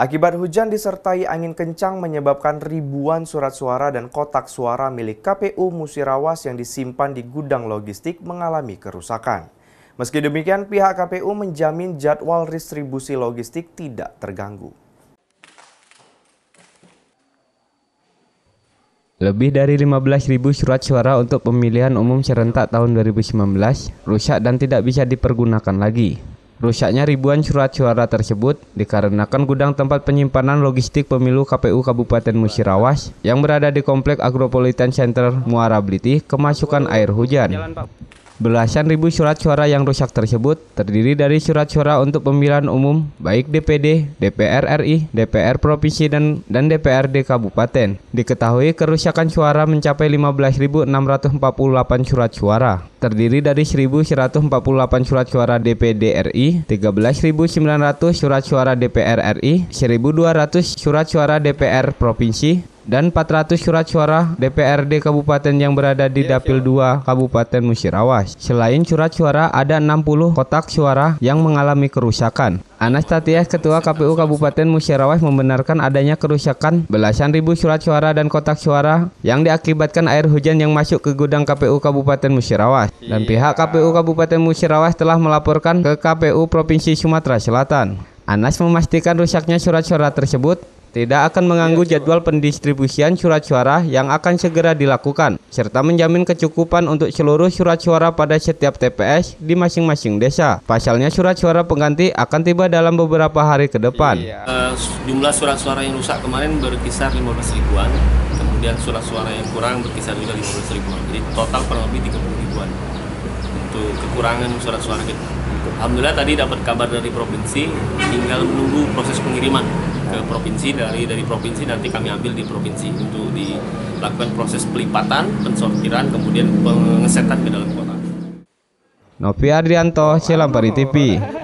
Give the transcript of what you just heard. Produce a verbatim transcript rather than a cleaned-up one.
Akibat hujan disertai angin kencang menyebabkan ribuan surat suara dan kotak suara milik K P U Musirawas yang disimpan di gudang logistik mengalami kerusakan. Meski demikian, pihak K P U menjamin jadwal distribusi logistik tidak terganggu. Lebih dari lima belas ribu surat suara untuk pemilihan umum serentak tahun dua ribu sembilan belas rusak dan tidak bisa dipergunakan lagi. Rusaknya ribuan surat suara tersebut dikarenakan gudang tempat penyimpanan logistik pemilu K P U Kabupaten Musirawas yang berada di Komplek Agropolitan Center Muara Bliti kemasukan air hujan. Belasan ribu surat suara yang rusak tersebut terdiri dari surat suara untuk pemilihan umum baik D P D, D P R R I, D P R Provinsi dan, dan D P R D Kabupaten. Diketahui kerusakan suara mencapai lima belas ribu enam ratus empat puluh delapan surat suara, terdiri dari seribu seratus empat puluh delapan surat suara D P D R I, tiga belas ribu sembilan ratus surat suara D P R R I, seribu dua ratus surat suara D P R Provinsi, dan empat ratus surat suara D P R D Kabupaten yang berada di Dapil dua Kabupaten Musirawas. Selain surat suara, ada enam puluh kotak suara yang mengalami kerusakan. Anas Tatias, Ketua K P U Kabupaten Musirawas, membenarkan adanya kerusakan belasan ribu surat suara dan kotak suara yang diakibatkan air hujan yang masuk ke gudang K P U Kabupaten Musirawas. Dan pihak K P U Kabupaten Musirawas telah melaporkan ke K P U Provinsi Sumatera Selatan. Anas memastikan rusaknya surat suara tersebut tidak akan mengganggu jadwal pendistribusian surat suara yang akan segera dilakukan, serta menjamin kecukupan untuk seluruh surat suara pada setiap T P S di masing-masing desa. Pasalnya surat suara pengganti akan tiba dalam beberapa hari ke depan. Uh, jumlah surat suara yang rusak kemarin berkisar lima belas ribuan, kemudian surat suara yang kurang berkisar juga lima belas ribuan, jadi total kurang lebih tiga puluh ribuan untuk kekurangan surat suara kita. Alhamdulillah tadi dapat kabar dari provinsi, tinggal menunggu proses pengiriman ke provinsi. Dari dari provinsi nanti kami ambil di provinsi untuk dilakukan proses pelipatan, pensortiran, kemudian pengesetan ke dalam kota. Novi Adrianto, Selampari T V.